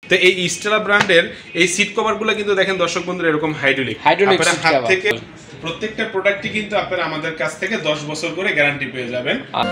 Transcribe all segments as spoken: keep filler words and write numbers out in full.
তো এই স্টেলা ব্র্যান্ডের এই সিট কভারগুলো কিন্তু দেখেন দর্শক বন্ধুরা এরকম হাইড্রোলিক হাইড্রোলিক সিট কভার থেকে প্রত্যেকটা প্রোডাক্টই কিন্তু আপনারা আমাদের কাছ থেকে দশ বছর করে গ্যারান্টি পেয়ে যাবেন।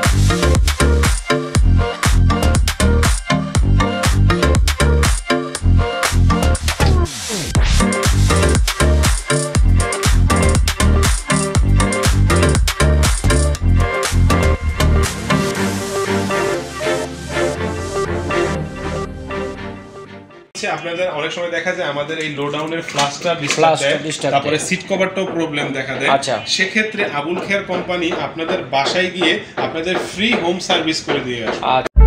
আপনাদের অনেক সময় দেখা যায় আমাদের এই লো ডাউনের ফ্লাশটা ডিস্টার্ব দেয়, তারপরে সিট কভারটাও প্রবলেম দেখা দেয়। সেক্ষেত্রে আবুল খেয়ার কোম্পানি আপনাদের বাসায় গিয়ে আপনাদের ফ্রি হোম সার্ভিস করে দিয়ে আসে।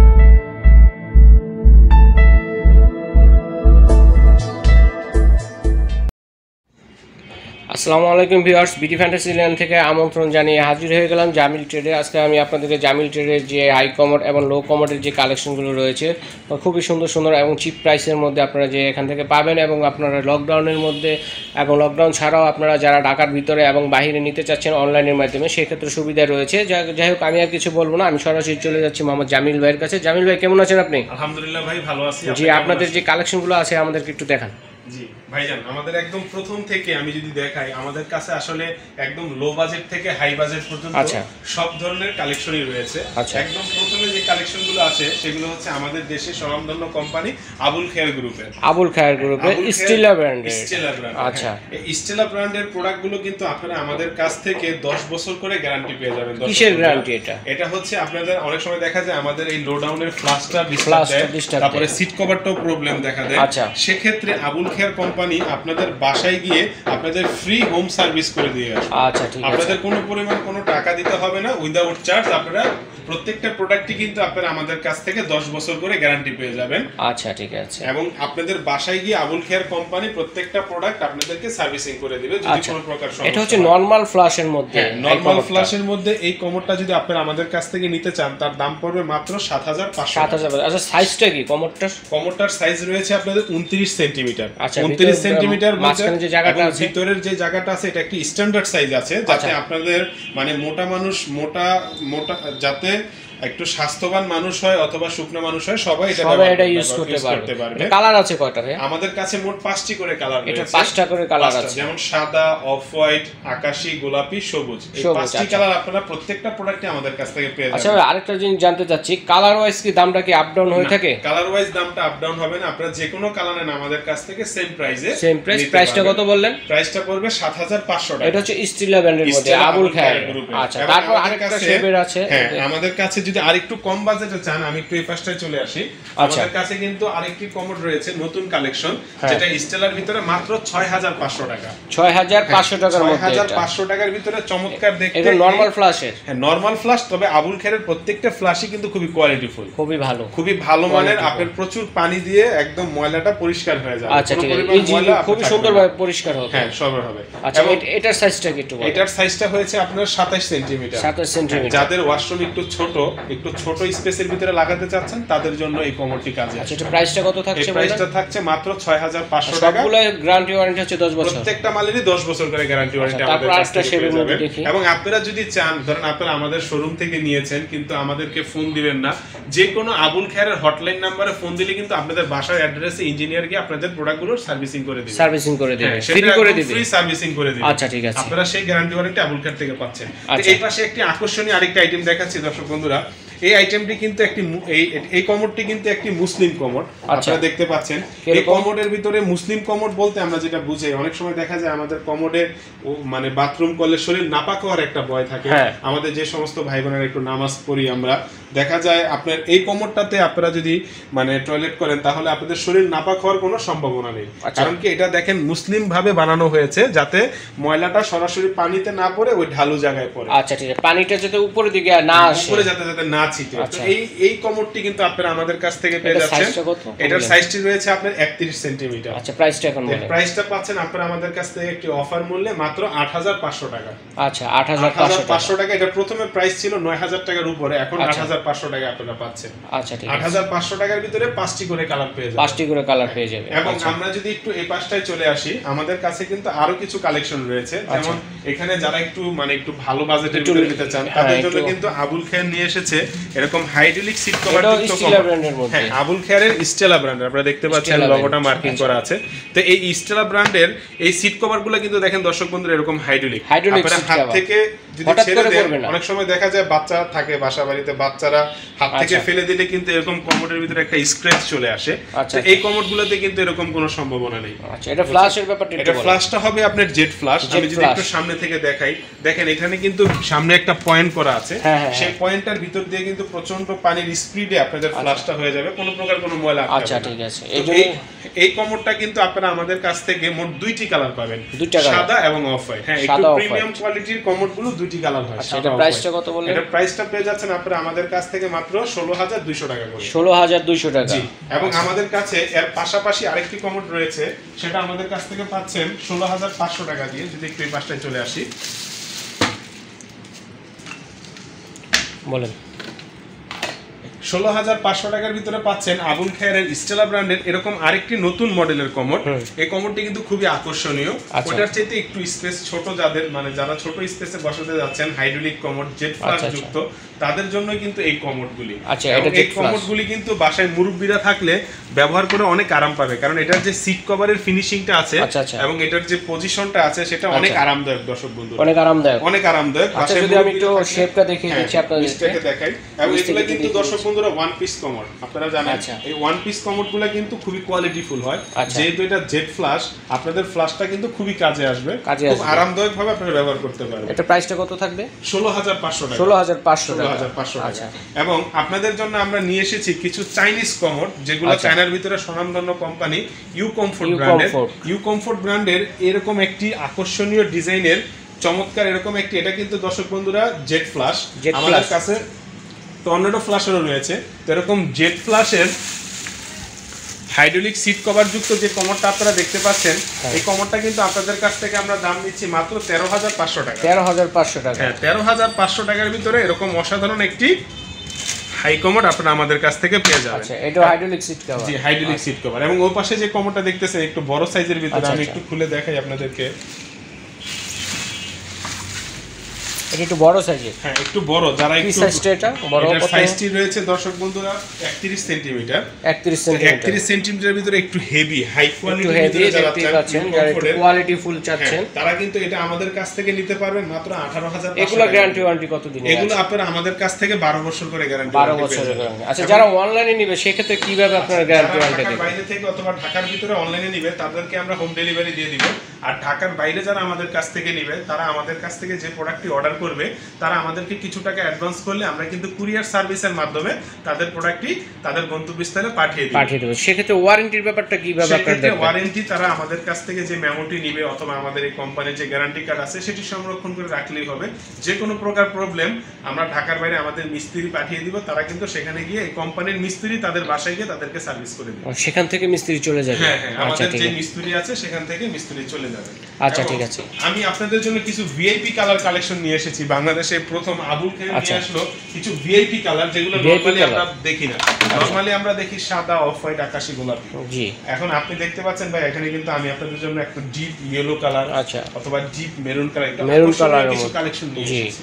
আসসালামু আলাইকুম ভিউয়ার্স, বিডি ফ্যান্টাসি ল্যান্ড থেকে আমন্ত্রণ জানিয়ে হাজির হয়ে গেলাম জামিল ট্রেডে। আজকে আমি আপনাদেরকে জামিল ট্রেডের যে হাই কমোড এবং লো কমোডের যে কালেকশনগুলো রয়েছে খুবই সুন্দর সুন্দর এবং চিপ প্রাইসের মধ্যে আপনারা যে এখান থেকে পাবেন, এবং আপনারা লকডাউনের মধ্যে এবং লকডাউন ছাড়াও আপনারা যারা ঢাকার ভিতরে এবং বাইরে নিতে চাচ্ছেন অনলাইনের মাধ্যমে সেক্ষেত্রে সুবিধা রয়েছে। যাই হোক, আমি আর কিছু বলবো না, আমি সরাসরি চলে যাচ্ছি মোহাম্মদ জামিল ভাইয়ের কাছে। জামিল ভাই, কেমন আছেন আপনি? আলহামদুলিল্লাহ ভাই, ভালো আছি। জি, আপনাদের যে কালেকশনগুলো আছে আমাদেরকে একটু দেখান। জি ভাইজান, আমাদের একদম প্রথম থেকে আমি যদি দেখাই, আমাদের কাছে আসলে একদম লো বাজেট থেকে হাই বাজেট পর্যন্ত সব ধরনের কালেকশনই রয়েছে। একদম প্রথমে যে কালেকশনগুলো আছে সেগুলো হচ্ছে আমাদের দেশের স্বনামধন্য কোম্পানি আবুল খেয়ার গ্রুপের আবুল খেয়ার গ্রুপের স্টেলা ব্র্যান্ডের স্টেলা ব্র্যান্ড। আচ্ছা, এই স্টেলা ব্র্যান্ডের প্রোডাক্টগুলো কিন্তু আপনারা আমাদের কাছ থেকে দশ বছর করে গ্যারান্টি পেয়ে যাবেন। কিসের গ্যারান্টি এটা? এটা হচ্ছে আপনাদের অনেক সময় দেখা যায় আমাদের এই লো ডাউনের ফ্লাশটা ডিস্টার্ব দেয়, তারপরে সিট কভারটাও প্রবলেম দেখা দেয়। সেক্ষেত্রে আবুল খেয়ার কোম্পানি আপনাদের বাসায় গিয়ে আপনাদের ফ্রি হোম সার্ভিস করে দিয়ে আসে। আচ্ছা, ঠিক আছে। আপনাদের কোনো পরিমাণ কোনো টাকা দিতে হবে না, উইদাউট চার্জ আপনারা প্রত্যেকটা প্রোডাক্টই কিন্তু আপনারা আমাদের কাছ থেকে দশ বছর করে গ্যারান্টি পেয়ে যাবেন। আচ্ছা, ঠিক আছে। এবং আপনাদের বাসায় গিয়ে আবুল খেয়ার কোম্পানি প্রত্যেকটা প্রোডাক্ট আপনাদেরকে সার্ভিসিং করে দিবে যদি কোনো প্রকার সমস্যা। এটা হচ্ছে নরমাল ফ্ল্যাশের মধ্যে। নরমাল ফ্ল্যাশের মধ্যে এই কমোডটা যদি আপনারা আমাদের কাছ থেকে নিতে চান তার দাম পড়বে মাত্র সাত হাজার পাঁচশো। সাত হাজার। আচ্ছা, সাইজটা কি কমোডটার? কমোডটার সাইজ রয়েছে আপনাদের উনত্রিশ সেন্টিমিটার। আচ্ছা, উনত্রিশ সেন্টিমিটার মাঝখানে যে জায়গাটা আছে, ভিতরের যে জায়গাটা আছে, এটা একটি স্ট্যান্ডার্ড সাইজ আছে, যাতে আপনাদের মানে মোটা মানুষ মোটা মোটা যাতে একটু স্বাস্থ্যবান মানুষ হয় অথবা শুকনো মানুষ হয় সবাই এটা এটা ইউজ করতে পারবে। কালার আছে কয়টা ভাই? আমাদের কাছে মোট পাঁচটি করে কালার রয়েছে। এটা পাঁচটা করে কালার আছে, যেমন সাদা, অফ হোয়াইট, আকাশী, গোলাপি, সবুজ। এই পাঁচটি কালার আপনারা প্রত্যেকটা প্রোডাক্টে আমাদের কাছ থেকে পেয়ে যাবেন। আচ্ছা ভাই, আরেকটা জিনিস জানতে চাচ্ছি, কালার ওয়াইজ কি দামটা কি আপ ডাউন হয়ে থাকে? কালার ওয়াইজ দামটা আপ ডাউন হবে না, আপনারা যে কোনো কালার নেন আমাদের কাছ থেকে সেম প্রাইসে। Same price. প্রাইসটা কত বললেন? প্রাইসটা পড়বে সাত হাজার পাঁচশো টাকা। এটা হচ্ছে স্টেলা ব্র্যান্ডের মধ্যে আবুল খেয়ার। আচ্ছা, তারপর আরেকটা শেপের আছে। হ্যাঁ, আমাদের কাছে যদি আরেকটু কম বাজেটে চান, আমি একটু এই পাশটায় চলে আসি। আমাদের কাছে কিন্তু আরেকটি কমোড রয়েছে, নতুন কালেকশন, যেটা স্টেলার ভিতরে মাত্র ছয় হাজার পাঁচশো টাকা। ছয় হাজার পাঁচশো টাকার মধ্যে। ছয় হাজার পাঁচশো টাকার ভিতরে চমৎকার দেখতে। এটা নরমাল ফ্ল্যাশের। হ্যাঁ, নরমাল ফ্ল্যাশ, তবে আবুল খেয়ারের প্রত্যেকটা ফ্ল্যাশই কিন্তু খুবই কোয়ালিটিফুল, খুবই ভালো, খুবই ভালো মানের। আপনার প্রচুর পানি দিয়ে একদম ময়লাটা পরিষ্কার হয়ে যাবে। আচ্ছা, ঠিক আছে। এই ময়লা খুব সুন্দরভাবে পরিষ্কার হবে। হ্যাঁ, সব হবে। আচ্ছা, এটার সাইজটা কি একটু বলুন? এটার সাইজটা হয়েছে আপনার সাতাশ সেন্টিমিটার। সাতাশ সেন্টিমিটার। যাদের ওয়াশরুম একটু ছোট, একটু ছোট স্পেসের ভিতরে লাগাতে চাচ্ছেন তাদের জন্য এই কমোডটি কাজে আসে। আচ্ছা, এটা প্রাইসটা কত থাকছে? এই প্রাইসটা থাকছে মাত্র ছয় হাজার পাঁচশো টাকা। সবগুলো গ্যারান্টি ওয়ারেন্টি হচ্ছে দশ বছর। প্রত্যেকটা মালেরই দশ বছর করে গ্যারান্টি ওয়ারেন্টি আমাদের কাছ থেকে পেয়ে যাবেন। এবং আপনারা যদি চান, ধরেন আপনারা আমাদের শোরুম থেকে নিয়েছেন কিন্তু আমাদেরকে ফোন দিবেন না, যে কোনো আবুল খেয়ারের হটলাইন নম্বরে ফোন দিলে কিন্তু আপনাদের বাসার অ্যাড্রেসে ইঞ্জিনিয়ার গিয়ে আপনাদের প্রোডাক্টগুলো সার্ভিসিং করে দিবে। সার্ভিসিং করে দিবে, ফ্রি করে দিবে, ফ্রি সার্ভিসিং করে দিবে। আচ্ছা, ঠিক আছে। আপনারা সেই গ্যারান্টি ওয়ারেন্টি আবুল খেয়ার থেকে পাচ্ছেন। এই পাশে একটি আকর্ষণীয় আরেকটা আইটেম দেখাচ্ছি দর্শক বন্ধুরা। এই আইটেমটি কিন্তু একটি এই এই কমোডটি কিন্তু একটি মুসলিম কমোড, আপনারা দেখতে পাচ্ছেন। এই কমোডের ভিতরে মুসলিম কমোড বলতে আমরা যেটা বুঝাই, অনেক সময় দেখা যায় আমাদের কমোডে মানে বাথরুম করলে শরীর নাপাক হওয়ার একটা ভয় থাকে। আমাদের যে সমস্ত ভাই বোনেরা একটু নামাজ পড়ি আমরা, দেখা যায় আপনার এই কমোডটাতে আপনারা যদি মানে টয়লেট করেন তাহলে আপনাদের শরীর নাপাক হওয়ার কোনো সম্ভাবনা নেই। কারণ কি, এটা দেখেন মুসলিম ভাবে বানানো হয়েছে যাতে ময়লাটা সরাসরি পানিতে না পড়ে ওই ঢালু জায়গায় পড়ে। আচ্ছা, ঠিক আছে। পানিটা যাতে উপরের দিকে না আসে, উপরে যাতে যাতে না ছিটে। এই এই কমোডটি কিন্তু আপনারা আমাদের কাছ থেকে পেয়ে যাচ্ছেন। এটার সাইজটি রয়েছে আপনার একত্রিশ সেন্টিমিটার। আচ্ছা, প্রাইসটা এখন বলেন। প্রাইসটা পাচ্ছেন আপনারা আমাদের কাছ থেকে একটি অফার মূল্যে মাত্র আট হাজার পাঁচশো টাকা। আচ্ছা, আট হাজার পাঁচশো টাকা। এটা প্রথমে প্রাইস ছিল নয় হাজার টাকার উপরে, এখন আট হাজার হাজার পাঁচশো টাকা আপনারা পাচ্ছেন। আচ্ছা ঠিক আছে, আট হাজার পাঁচশো টাকার ভিতরে পাঁচটি করে কালার পেয়ে যাবেন, পাঁচটি করে কালার পেয়ে যাবে। এবং আমরা যদি একটু এই পাশটায় চলে আসি, আমাদের কাছে কিন্তু আরো কিছু কালেকশন রয়েছে, যেমন এখানে যারা একটু মানে একটু ভালো বাজেটের ভিতরে নিতে চান তাদের জন্য কিন্তু আবুল খেয়ার নিয়ে এসেছে এরকম হাইড্রোলিক সিট কভার যুক্ত স্টেলা ব্র্যান্ডের মধ্যে। হ্যাঁ, আবুল খেয়ারের স্টেলা ব্র্যান্ড আপনারা দেখতে পাচ্ছেন লোগোটা মার্কিং করা আছে। তো এই স্টেলা ব্র্যান্ডের এই সিট কভারগুলো কিন্তু দেখেন দর্শক বন্ধুরা এরকম হাইড্রোলিক, আপনারা হাত থেকে যদি ছেড়ে দেন, অনেক সময় দেখা যায় বাচ্চা থাকে বাসা বাড়িতে, বাচ্চারা হাত থেকে ফেলে দিলে কিন্তু এরকম কমোডের ভিতরে একটা স্ক্র্যাচ চলে আসে। তো এই কমোডগুলোতে কিন্তু এরকম কোনো সম্ভাবনা নেই। আচ্ছা, এটা ফ্ল্যাশের ব্যাপারটা এটা ফ্ল্যাশটা হবে আপনার জেট ফ্ল্যাশ। আমি যদি একটু সামনে থেকে দেখাই, দেখেন এখানে কিন্তু সামনে একটা পয়েন্ট করা আছে, সেই পয়েন্টটার ভিতর দিয়ে কিন্তু প্রচন্ড পানির স্পিডে আপনাদের ফ্ল্যাশটা হয়ে যাবে, কোনো প্রকার কোনো ময়লা আটকাবে না। আচ্ছা ঠিক আছে, এই এই কমোডটা কিন্তু আপনারা আমাদের কাছ থেকে মোট দুইটি কালার পাবেন, সাদা এবং অফ হোয়াইট। হ্যাঁ, একটু প্রিমিয়াম কোয়ালিটির কমোডগুলো দুইটি কালার হয়। আচ্ছা, এটা প্রাইসটা কত বললেন? এটা প্রাইসটা পেয়ে যাচ্ছেন আপনারা আমাদের কাছ থেকে মাত্র ষোলো হাজার দুইশো টাকা করে। ষোলো হাজার দুইশো টাকা। জি, এবং আমাদের কাছে এর পাশাপাশি আরেকটি কমোড রয়েছে, সেটা আমাদের কাছ থেকে পাচ্ছেন ষোলো হাজার পাঁচশো টাকা দিয়ে। যদি একটু এই পাশটায় চলে আসি, বলেন। ষোলো হাজার পাঁচশো টাকার ভিতরে পাচ্ছেন আবুল খেয়ারের স্টেলা ব্র্যান্ডের এরকম আরেকটি নতুন মডেলের কমোড। এই কমোডটি কিন্তু খুবই আকর্ষণীয়, ওটার চাইতে একটু স্পেস ছোট, যাদের মানে যারা ছোট স্পেসে বসাতে যাচ্ছেন, হাইড্রোলিক কমোড জেট ফ্ল্যাশ যুক্ত, তাদের জন্য কিন্তু এই কমোডগুলি। আচ্ছা, এটা এই কমোডগুলি কিন্তু বাসায় মুরব্বিরা থাকলে ব্যবহার করে অনেক আরাম পাবে, কারণ এটার যে সিট কভারের ফিনিশিংটা আছে এবং এটার যে পজিশনটা আছে সেটা অনেক আরামদায়ক দর্শক বন্ধু, অনেক আরামদায়ক, অনেক আরামদায়ক। আচ্ছা, যদি আমি একটু শেপটা দেখিয়ে দিচ্ছি আপনাদেরকে দেখাই। এবং এগুলো কিন্তু দর্শক বন্ধুরা ওয়ান পিস কমোড, আপনারা জানেন এই ওয়ান পিস কমোডগুলো কিন্তু খুবই কোয়ালিটিফুল হয়, যেহেতু এটা জেট ফ্ল্যাশ, আপনাদের ফ্ল্যাশটা কিন্তু খুবই কাজে আসবে, খুব আরামদায়ক ভাবে আপনারা ব্যবহার করতে পারবেন। এটা প্রাইসটা কত থাকবে? ষোলো হাজার পাঁচশো টাকা। ষোলো হাজার পাঁচশো টাকা। আচ্ছা, এবং আপনাদের জন্য আমরা নিয়ে এসেছি কিছু চাইনিজ কমোড, যেগুলো চায়নার ভিতরে স্বনামধন্য কোম্পানি ইউ কমফোর্ট ব্র্যান্ডের। ইউ কমফোর্ট ব্র্যান্ডের এরকম একটি আকর্ষণীয় ডিজাইনের চমৎকার এরকম একটি, এটা কিন্তু দর্শক বন্ধুরা জেট ফ্ল্যাশ, আমাদের কাছে টর্নেডো ফ্ল্যাশেরও রয়েছে। তো এরকম জেট ফ্ল্যাশের হাইড্রোলিক সিট কভার যুক্ত যে কমোডটা আপনারা দেখতে পাচ্ছেন, এই কমোডটা কিন্তু আপনাদের কাছ থেকে আমরা দাম নিচ্ছি মাত্র তেরো হাজার পাঁচশো টাকা। তেরো হাজার পাঁচশো টাকা। হ্যাঁ, তেরো হাজার পাঁচশো টাকার ভিতরে এরকম অসাধারণ একটি হাই কমোড আপনারা আমাদের কাছ থেকে পেয়ে যাবেন। আচ্ছা, এটা হাইড্রোলিক সিট কভার। জি, হাইড্রোলিক সিট কভার। এবং ওই পাশে যে কমোডটা দেখতেছেন একটু বড় সাইজের ভিতরে, আমি একটু খুলে দেখাই আপনাদেরকে। এটা একটু বড় সাইজের। হ্যাঁ, একটু বড়, যারা একটু সাইজটা, এটা বড় এর সাইজটি রয়েছে দর্শক বন্ধুরা একত্রিশ সেন্টিমিটার। একত্রিশ সেন্টিমিটার। একত্রিশ সেন্টিমিটারের ভিতরে একটু হেভি, হাই কোয়ালিটির ভিতরে যারা চাচ্ছেন, যারা একটু কোয়ালিটি ফুল চাচ্ছেন, তারা কিন্তু এটা আমাদের কাছ থেকে নিতে পারবেন মাত্র আঠারো হাজার। এগুলো গ্যারান্টি ওয়ারেন্টি কতদিন? এগুলো আপনারা আমাদের কাছ থেকে বারো বছর করে গ্যারান্টি। বারো বছরের গ্যারান্টি। আচ্ছা, যারা অনলাইনে নেবে সেক্ষেত্রে কিভাবে আপনারা গ্যারান্টি ওয়ারেন্টি দেবেন? বাইরে থেকে অথবা ঢাকার ভিতরে অনলাইনে নেবে তাদেরকে আমরা হোম ডেলিভারি দিয়ে দিব। আর ঢাকার বাইরে যারা আমাদের কাছ থেকে নেবে, তারা আমাদের কাছ থেকে যে প্রোডাক্টটি অর্ডার করবে, তারা আমাদেরকে কিছু টাকা অ্যাডভান্স করলে আমরা কিন্তু কুরিয়ার সার্ভিসের মাধ্যমে তাদের প্রোডাক্টটি তাদের গন্তব্যস্থলে পাঠিয়ে দিই পাঠিয়ে দেব। সেক্ষেত্রে ওয়ারেন্টির ব্যাপারটা কিভাবে আপনারা দেখবেন? ওয়ারেন্টি তারা আমাদের কাছ থেকে যে মেমোটি নেবে অথবা আমাদের এই কোম্পানির যে গ্যারান্টি কার্ড আছে সেটি সংরক্ষণ করে রাখলেই হবে। যে কোনো প্রকার প্রবলেম আমরা ঢাকার বাইরে আমাদের মিস্ত্রি পাঠিয়ে দিব, তারা কিন্তু সেখানে গিয়ে এই কোম্পানির মিস্ত্রি তাদের বাসায় গিয়ে তাদেরকে সার্ভিস করে দিবে। সেখান থেকে মিস্ত্রি চলে যাবে? হ্যাঁ হ্যাঁ, আমাদের যে মিস্ত্রি আছে সেখান থেকে মিস্ত্রি চলে যাবে। আচ্ছা ঠিক আছে। আমি আপনাদের জন্য কিছু ভিআইপি কালার কালেকশন নিয়ে এসেছি। বাংলাদেশে প্রথম আবুল খেয়ার নিয়ে আসলো কিছু ভিআইপি কালার, যেগুলো নরমালি আমরা দেখি না। নরমালি আমরা দেখি সাদা, অফ হোয়াইট, আকাশী গোলাপি। জি, এখন আপনি দেখতে পাচ্ছেন ভাই, এখানে কিন্তু আমি আপনাদের জন্য একটা ডিপ ইয়েলো কালার, আচ্ছা, অথবা deep maroon colour, maroon colour কিছু কালেকশন নিয়ে এসেছি।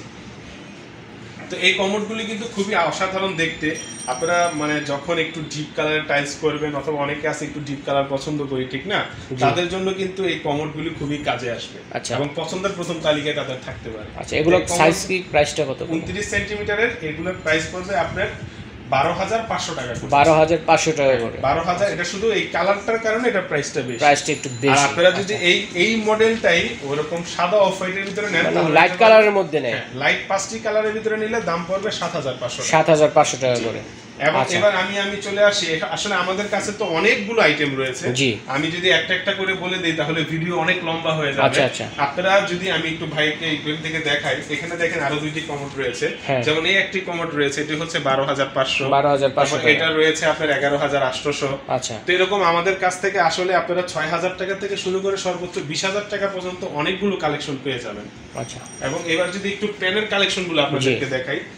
তো এই কমোডগুলি কিন্তু খুবই অসাধারণ দেখতে। আপনারা মানে যখন একটু ডিপ কালারের টাইলস করবেন, অথবা অনেকে আছে একটু ডিপ কালার পছন্দ করি, ঠিক না, তাদের জন্য কিন্তু এই কমোডগুলি খুবই কাজে আসবে। আচ্ছা, এবং পছন্দের প্রথম তালিকায় তাদের থাকতে পারে। আচ্ছা, এগুলো সাইজ কি, প্রাইসটা কত? উনত্রিশ সেন্টিমিটারের এগুলোর প্রাইস পড়বে আপনার বারো হাজার পাঁচশো টাকা। বারো হাজার পাঁচশো টাকা করে। বারো হাজার, এটা শুধু এই কালারটার কারণে এটা প্রাইসটা বেশি। প্রাইসটা একটু বেশি। আর আপনারা যদি এই এই মডেলটাই ওরকম সাদা অফ হোয়াইটের ভিতরে নেন, মানে লাইট কালারের মধ্যে নেন, লাইট পাঁচটি কালারের ভিতরে নিলে দাম পড়বে সাত হাজার পাঁচশো। সাত হাজার পাঁচশো টাকা করে। এবং এবার আমি আমি চলে আসি, আসলে আমাদের কাছে তো অনেকগুলো আইটেম রয়েছে। আমি যদি একটা একটা করে বলে দিই তাহলে ভিডিও অনেক লম্বা হয়ে যাবে। আপনারা যদি আমি একটু ভাইকে এইখান থেকে দেখাই, এখানে দেখেন আরো দুইটি কমোড রয়েছে। যেমন এই একটি কমোড রয়েছে, এটি হচ্ছে বারো হাজার পাঁচশো। বারো হাজার পাঁচশো। এটা রয়েছে আপনার এগারো হাজার আটশোশো। আচ্ছা, তো এরকম আমাদের কাছ থেকে আসলে আপনারা ছয় হাজার টাকা থেকে শুরু করে সর্বোচ্চ বিশ হাজার টাকা পর্যন্ত অনেকগুলো কালেকশন পেয়ে যাবেন। আচ্ছা, এবং এবার যদি একটু পেনের কালেকশন গুলো আপনাদেরকে দেখাই,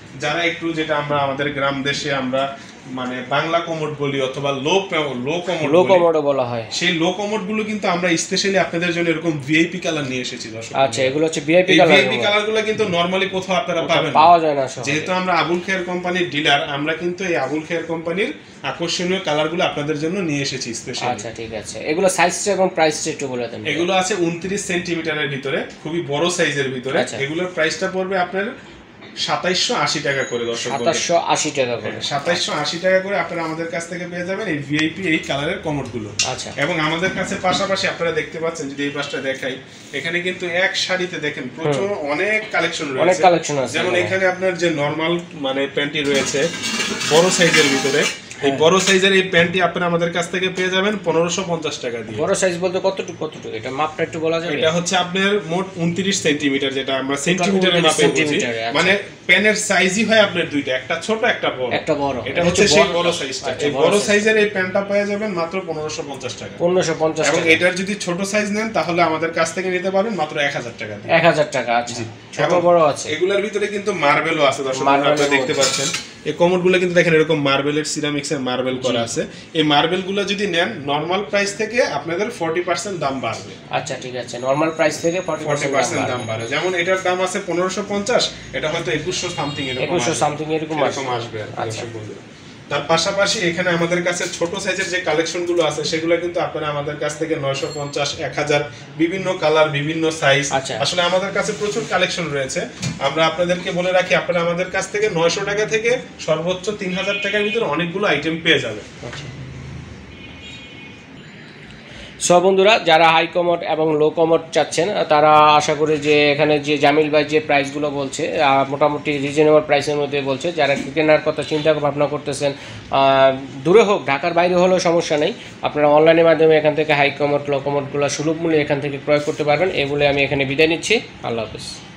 যারা একটু যেটা আমরা আমাদের গ্রাম দেশে আমরা মানে বাংলা কমোড বলি অথবা লো লো কমোড লো কমোডও বলা হয়, সেই লো কমোড গুলো কিন্তু আমরা স্পেশালি আপনাদের জন্য এরকম ভিআইপি কালার নিয়ে এসেছি দর্শক। আচ্ছা, এগুলো হচ্ছে ভিআইপি কালার। ভিআইপি কালার গুলো কিন্তু নরমালি কোথাও আপনারা পাবেন পাওয়া যায় না। যেহেতু আমরা আবুল খেয়ার কোম্পানির ডিলার, আমরা কিন্তু এই আবুল খেয়ার কোম্পানির আকর্ষণীয় কালার গুলো আপনাদের জন্য নিয়ে এসেছি স্পেশালি। আচ্ছা ঠিক আছে, এগুলো সাইজটা এবং প্রাইসটা একটু বলে দেন। এগুলো আছে উনত্রিশ সেন্টিমিটারের ভিতরে, খুবই বড় সাইজের ভিতরে। এগুলোর প্রাইসটা পড়বে আপনার সাতাইশশো আশি টাকা করে দর্শক। সাতাইশশো আশি টাকা করে সাতাইশশো আশি টাকা করে আপনারা আমাদের কাছ থেকে পেয়ে যাবেন এই ভিআইপি এই কালারের কমোড গুলো। আচ্ছা, এবং আমাদের কাছে পাশাপাশি আপনারা দেখতে পাচ্ছেন, যদি এই পাশটা দেখাই, এখানে কিন্তু এক শাড়িতে দেখেন প্রচুর অনেক কালেকশন রয়েছে, অনেক কালেকশন আছে। যেমন এখানে আপনার যে নরমাল মানে প্যান্টি রয়েছে বড় সাইজের ভিতরে, এই বড় সাইজের এই প্যান্টটি আপনারা আমাদের কাছ থেকে পেয়ে যাবেন পনেরোশো পঞ্চাশ টাকা দিয়ে। বড় সাইজ বলতে কতটুকু কতটুকু এটা মাপটা একটু বলা যাবে? এটা হচ্ছে আপনার মোট উনত্রিশ সেন্টিমিটার, যেটা আমরা সেন্টিমিটারের মাপে বুঝি, মানে প্যানের সাইজই হয় আপনার দুইটা, একটা ছোট একটা বড়। একটা বড়, এটা হচ্ছে সেই বড় সাইজটা। এই বড় সাইজের এই প্যান্টটা পেয়ে যাবেন মাত্র পনেরোশো পঞ্চাশ টাকা। পনেরোশো পঞ্চাশ টাকা। এবং এটার যদি ছোট সাইজ নেন তাহলে আমাদের কাছ থেকে নিতে পারবেন মাত্র এক হাজার টাকা দিয়ে। এক হাজার টাকা। আচ্ছা, ছোট বড় আছে। এগুলোর ভিতরে কিন্তু মার্বেলও আছে দর্শক, আপনারা দেখতে পাচ্ছেন। এই কমোডগুলো কিন্তু দেখেন এরকম মার্বেলের সিরামিক্সের মার্বেল করা আছে। এই মার্বেলগুলো যদি নেন নরমাল প্রাইস থেকে আপনাদের চল্লিশ পার্সেন্ট দাম বাড়বে। আচ্ছা ঠিক আছে, নরমাল প্রাইস থেকে চল্লিশ পার্সেন্ট দাম বাড়বে। যেমন এটার দাম আছে পনেরোশো পঞ্চাশ, এটা হয়তো একুশশো সামথিং এরকম একুশশো সামথিং এরকম আসবে। আচ্ছা, তার পাশাপাশি এখানে আমাদের কাছে ছোট সাইজের যে কালেকশন গুলো আছে সেগুলো কিন্তু আপনারা আমাদের কাছ থেকে নয়শো পঞ্চাশ, এক হাজার, বিভিন্ন কালার, বিভিন্ন সাইজ, আসলে আমাদের কাছে প্রচুর কালেকশন রয়েছে। আমরা আপনাদেরকে বলে রাখি, আপনারা আমাদের কাছ থেকে নয়শো টাকা থেকে সর্বোচ্চ তিন হাজার টাকার ভিতরে অনেকগুলো আইটেম পেয়ে যাবে। সব বন্ধুরা যারা হাই কমোড এবং লো কমোড চাচ্ছেন তারা আশা করি যে এখানে যে জামিল ভাই যে প্রাইসগুলো বলছে মোটামুটি রিজনেবল প্রাইসের মধ্যে বলছে। যারা কেনার কথা চিন্তা ভাবনা করতেছেন, দূরে হোক ঢাকার বাইরে হলেও সমস্যা নেই, আপনারা অনলাইনের মাধ্যমে এখান থেকে হাই কমোড লো কমোডগুলো সুলভ মূল্যে এখান থেকে ক্রয় করতে পারবেন। এগুলো আমি এখানে বিদায় নিচ্ছি। আল্লাহ হাফেজ।